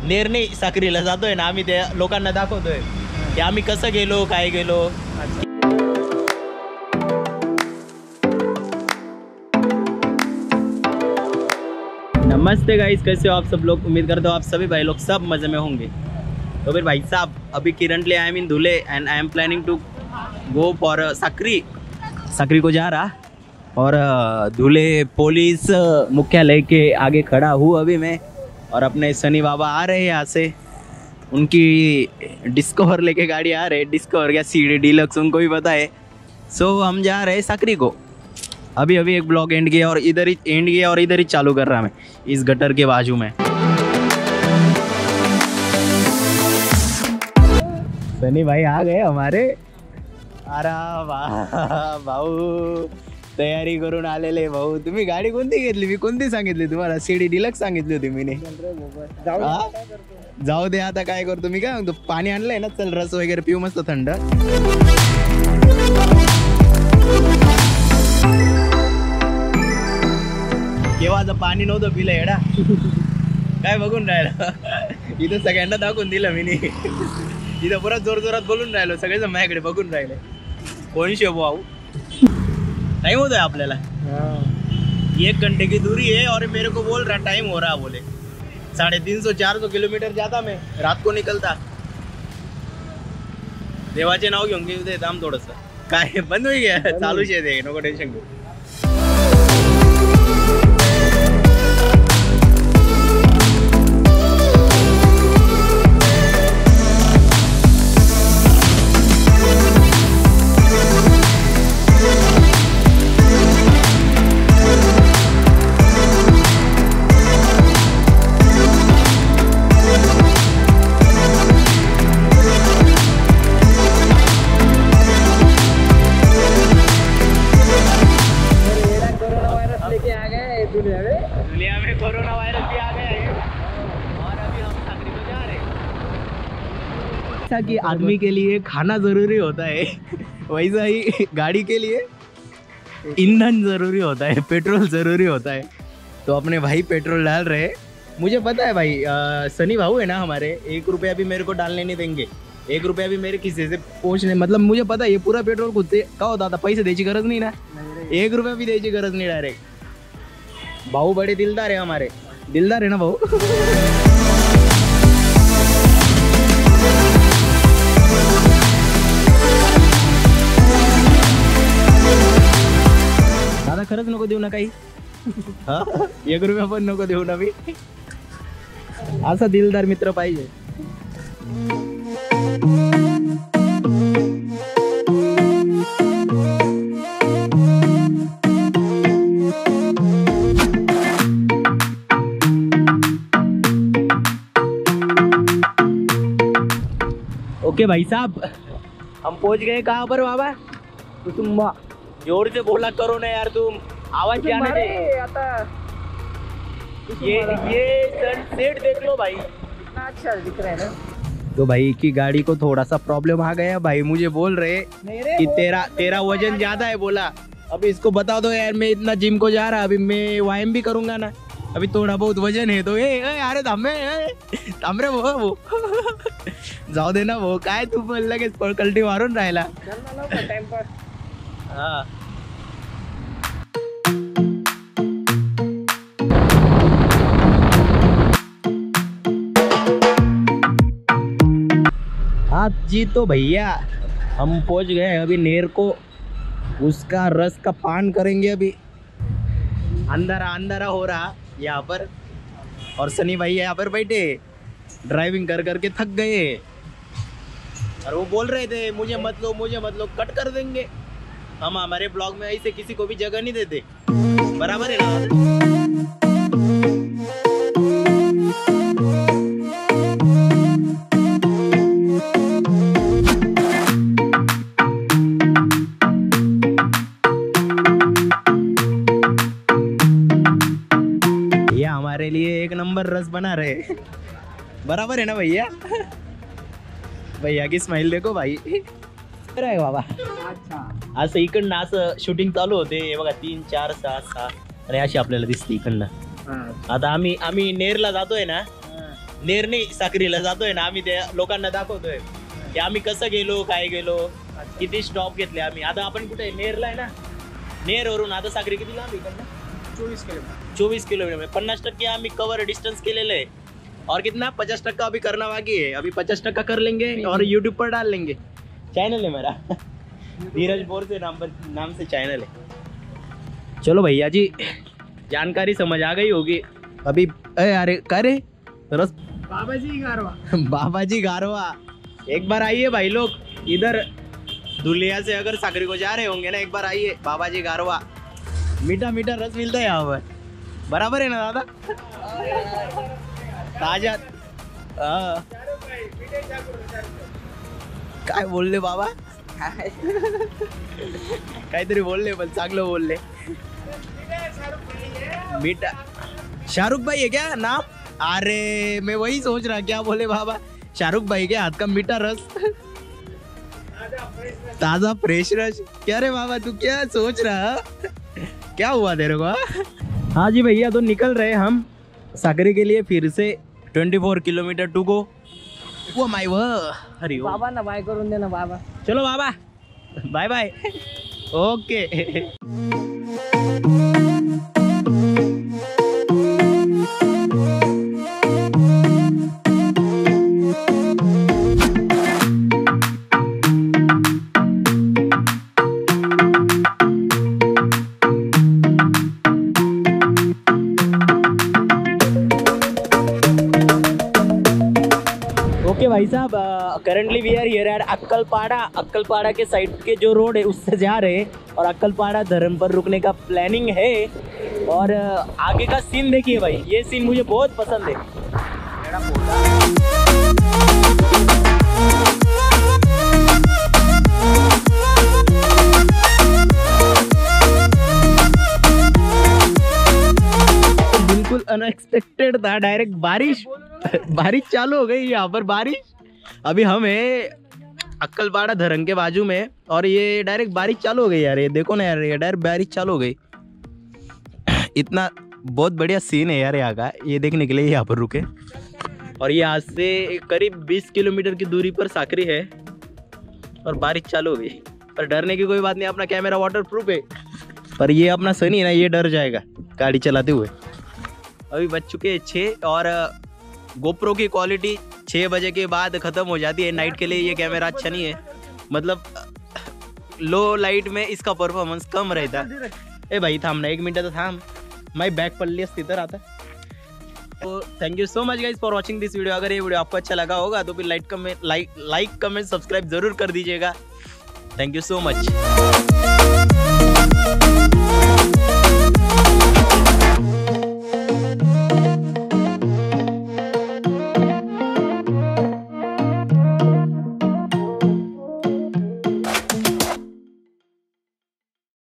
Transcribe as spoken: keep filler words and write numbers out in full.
नेर नाही साक्रीला जातोय ना आम्ही, त्या लोकांना दाखवतोय की आम्ही कसं गेलो, काय गेलो. नमस्ते गाइस, कैसे हो आप सब लोग? उम्मीद करता हूँ आप सभी भाई लोग सब मज़े में होंगे. तो फिर भाई साहब अभी currently I am in Dhule and I am planning to go for Sakri. Sakri को जा रहा और धुले पुलिस मुख्यालय के आगे खड़ा हूँ अभी मैं. और अपने सनी बाबा आ रहे हैं यहाँ से, उनकी डिस्कवर लेके गाड़ी आ रहे हैं. डिस्कवर क्या सीडी डीलक्स उनको भी पता है. सो so, हम जा रहे हैं साक्री को. अभी अभी एक ब्लॉग एंड किया और इधर ही एंड किया और इधर ही चालू कर रहा मैं इस गटर के बाजू में. सनी भाई आ गए हमारे. अरे वाह भाऊ, तयारी करून आलेले भाऊ. तुम्ही गाडी कोणती घेतली? मी कोणती सांगितली तुम्हाला? सीडी डिलक्स सांगितली होती मी. जाऊ दे आता काय करतो मी. काय म्हणतो, पाणी आणलंय ना, चल रस वगैरे पिऊ मस्त थंड. केव्हाचं पाणी नव्हतं पिलं येडा. काय बघून राहिला इथं सगळ्यांना दाखवून दिलं मी. इथं पुरा जोर जोरात बोलून राहिलो, सगळेजण माझ्याकडे बघून राहिले. कोण शे भाऊ, टाइम होता है आपल्याला. एक घंटे की दूरी है और मेरे को बोल रहा टाइम हो रहा. बोले साढ़े तीन सौ चार सौ किलोमीटर जाता मैं रात को निकलता. देवाचे नाव घेऊन घेऊ थांब थोडस. काय बंद होई गया? चालूच आहे ते, नको टेन्शन घेऊ. दुनिया में कोरोना वायरस भी आ गया है और अभी हम साक्री को जा रहे हैं. जैसा कि आदमी के लिए खाना जरूरी होता है, वैसा ही गाड़ी के लिए ईंधन जरूरी होता है, पेट्रोल जरूरी होता है. तो अपने भाई पेट्रोल डाल रहे हैं. मुझे पता है भाई, आ, सनी भाऊ है ना हमारे, एक रुपया भी मेरे को डालने नहीं देंगे. एक रुपया भी मेरे खिस्से से पहुँचने, मतलब मुझे पता है ये पूरा पेट्रोल खुद से का होता था. पैसे द्यायची गरज नहीं ना, एक रुपया भी द्यायची गरज नहीं. डायरेक्ट भाऊ बड़े दिलदार है हमारे. दिलदार है ना भाऊ. दादा खरंच नको देऊ ना काही. हा, एक रुपया पण नको देऊ ना मी. असा दिलदार मित्र पाहिजे. ओके भाई साहब, हम पहुंच गए कहाँ पर बाबा? कुसुम्बा. जोर से बोला करो ना यार तुम, आवाज क्या आने दे. आता ये ये सनसेट देख लो भाई, कितना अच्छा दिख रहा है ना. तो भाई की गाड़ी को थोड़ा सा प्रॉब्लम आ गया. भाई मुझे बोल रहे कि तेरा तेरा वजन ज्यादा है. बोला अभी इसको बता दो यार, मैं इतना जिम को जा रहा, अभी मैं व्यायाम भी करूंगा ना, अभी थोड़ा बहुत वजन है. तो ए, ए अरे थांबे थांब रे वो वो जाऊ दे ना वो. काय तू पण लगेच पळकल्टी मारून राहिला. टाइमपास. हा, हाँ जी. तो भैया हम पहुंच गए अभी नेर को. उसका रस का पान करेंगे अभी. अंधारा अंधारा हो रहा यहाँ पर और सनी भाई यहाँ पर बैठे ड्राइविंग कर करके थक गए. और वो बोल रहे थे मुझे मत लो, मुझे मत लो, कट कर देंगे. हम हमारे ब्लॉग में ऐसे किसी को भी जगह नहीं देते. बराबर है ना. ये हमारे लिए एक नंबर रस बना रहे. बराबर है ना भैया. भैया की स्माइल देखो भाई. आहे बाबा. अच्छा, असं इकडनं असं शूटिंग चालू होते. हे बघा तीन चार सहा सहा आणि अशी आपल्याला दिसते इकडनं. आता आम्ही आम्ही नेरला जातोय ना, नेर नाही साक्रीला जातोय ना आम्ही, त्या लोकांना दाखवतोय की आम्ही कसं गेलो, काय गेलो, किती स्टॉप घेतले आम्ही. आता आपण कुठे नेरला आहे ना, नेरवरून आता साक्री किती लांब इकडनं? चौबीस किलोमीटर चौबीस किलोमीटर पचास टक्के आम्ही कवर डिस्टेंस केलेले है. और कितना पचास टक्का अभी करना बाकी है. अभी पचास टक्का कर लेंगे और यूट्यूब पर डाल लेंगे. चैनल है मेरा धीरज बोरसे नाम पर नाम से चैनल है. चलो भैया जी, जानकारी समझ आ गई होगी. अभी अरे करे रस बाबा जी गारवा बाबा जी गारवा. एक बार आइए भाई लोग इधर धुलिया से, अगर साकरी को जा रहे होंगे ना, एक बार आइए बाबा जी गारवा. मीठा मीठा रस मिलता है यहाँ पर. बराबर है ना दादा? ताजा. हाँ काय बोलले बाबा? काहीतरी बोलले पण चांगलं बोलले. मीठा शाहरुख भाई है क्या नाम? अरे मैं वही सोच रहा क्या बोले बाबा. शाहरुख भाई के हाथ का मीठा रस, ताजा फ्रेश रस. क्या रे बाबा तू क्या सोच रहा? क्या हुआ तेरे को? हाँ जी भैया, तो निकल रहे हम साकरी के लिए फिर से. चौबीस किलोमीटर टू गो. वो माय वो हरी बाबा ना बाय करून दे ना बाबा. चलो बाबा बाय बाय. ओके. ओके भाई साहब, currently we are here at Akkalpada. Akkalpada के साइड के जो रोड है उससे जा रहे हैं और अक्कलपाड़ा धर्म पर रुकने का प्लानिंग है. और आगे का सीन देखिए भाई, ये सीन मुझे बहुत पसंद है. बिल्कुल अनएक्सपेक्टेड था. डायरेक्ट बारिश बारिश चालू हो गई यहाँ पर. बारिश अभी हम है अक्कलपाड़ा धरम के बाजू में और ये डायरेक्ट बारिश चालू हो गई यार. ये देखो ना यार, ये डायरेक्ट बारिश चालू हो गई. इतना बहुत बढ़िया सीन है यार यहाँ का. ये देखने के लिए यहाँ पर रुके. और ये आज से करीब बीस किलोमीटर की दूरी पर साकरी है और बारिश चालू हो गई. पर डरने की कोई बात नहीं, अपना कैमरा वाटर प्रूफ है. पर ये अपना सनी है ना, ये डर जाएगा गाड़ी चलाते हुए. अभी बज चुके हैं छः और गोप्रो की क्वालिटी छः बजे के बाद ख़त्म हो जाती है. नाइट के लिए ये कैमरा अच्छा नहीं है, मतलब लो लाइट में इसका परफॉर्मेंस कम रहता है. ए भाई थामना एक मिनट तो थाम, मैं बैक पल्ली इधर आता. तो thank you so much guys for watching this video. अगर ये वीडियो आपको अच्छा लगा होगा तो फिर like comment like like comment subscribe जरूर कर दीजिएगा. Thank you so much.